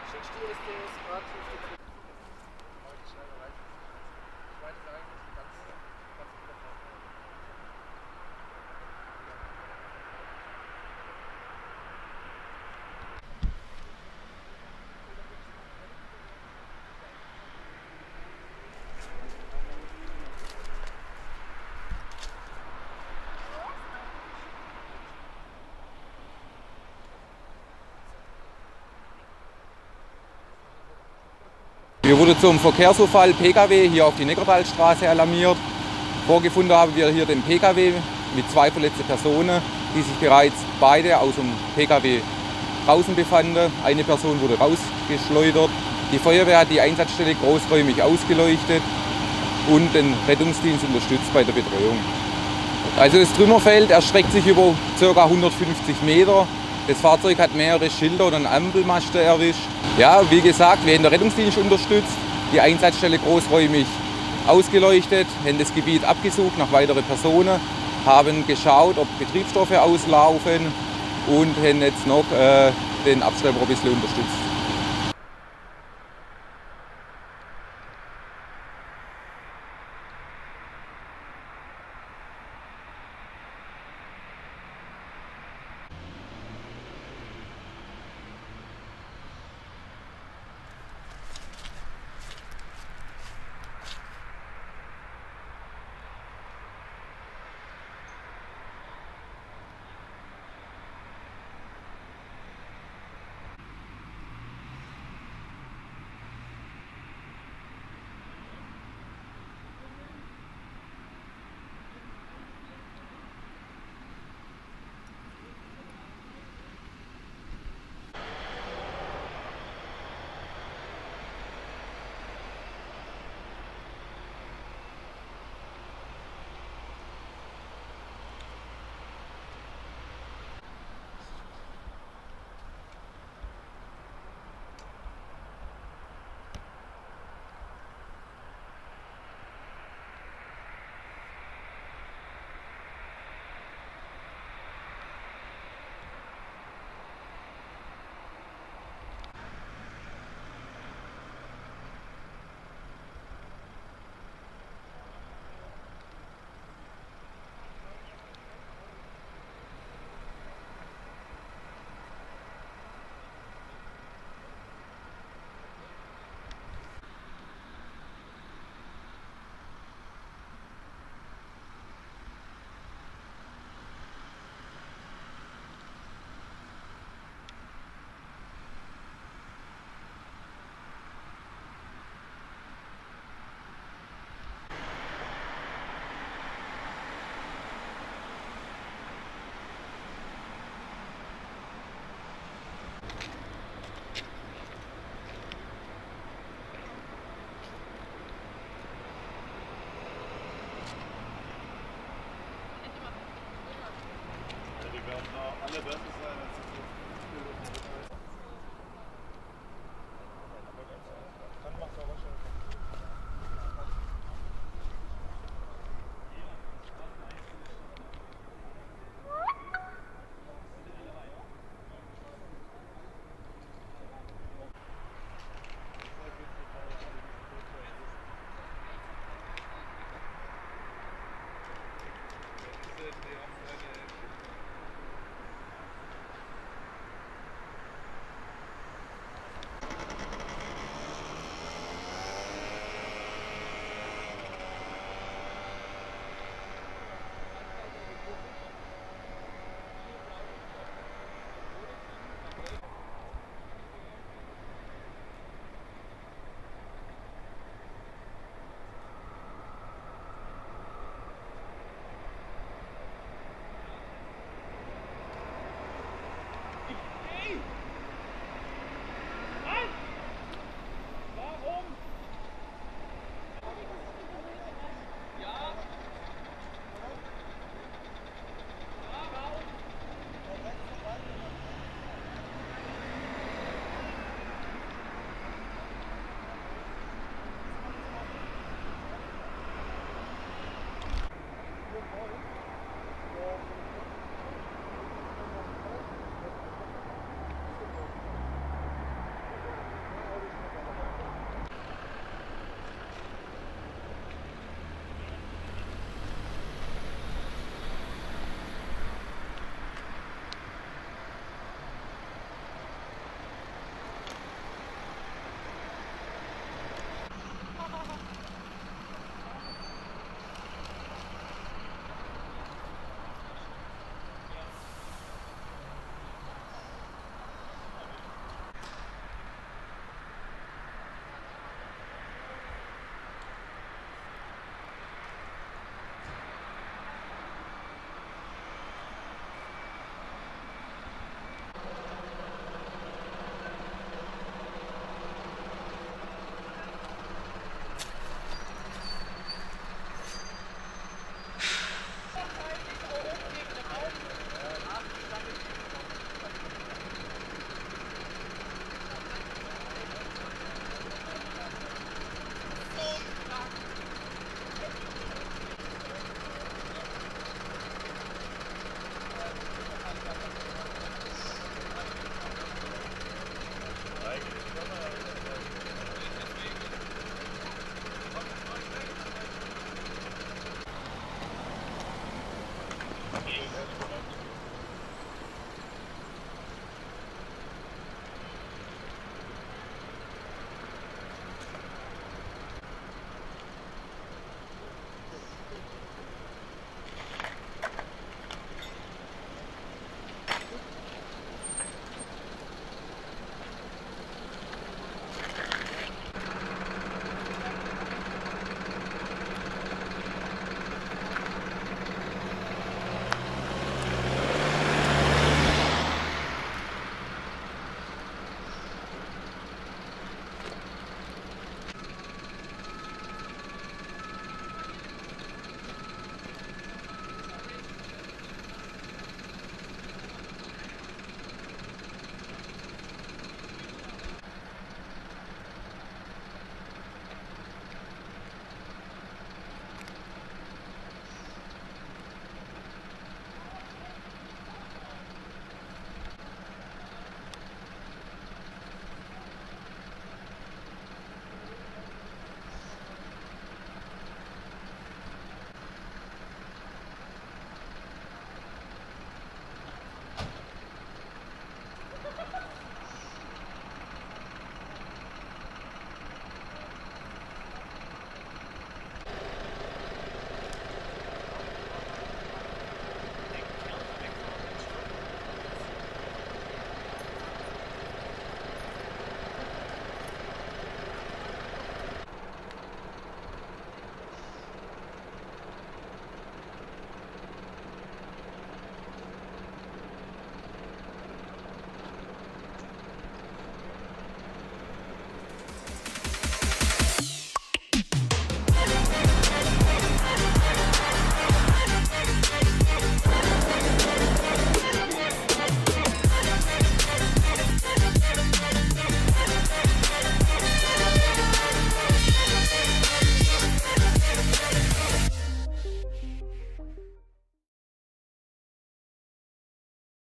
Wir wurden zum Verkehrsunfall Pkw hier auf die Neckartalstraße alarmiert. Vorgefunden haben wir hier den Pkw mit 2 verletzten Personen, die sich bereits beide aus dem Pkw draußen befanden. Eine Person wurde rausgeschleudert. Die Feuerwehr hat die Einsatzstelle großräumig ausgeleuchtet und den Rettungsdienst unterstützt bei der Betreuung. Also das Trümmerfeld erstreckt sich über ca. 150 Meter. Das Fahrzeug hat mehrere Schilder und einen Ampelmasten erwischt. Ja, wie gesagt, wir haben den Rettungsdienst unterstützt, die Einsatzstelle großräumig ausgeleuchtet, haben das Gebiet abgesucht nach weiteren Personen, haben geschaut, ob Betriebsstoffe auslaufen und haben jetzt noch den Abschlepper ein bisschen unterstützt.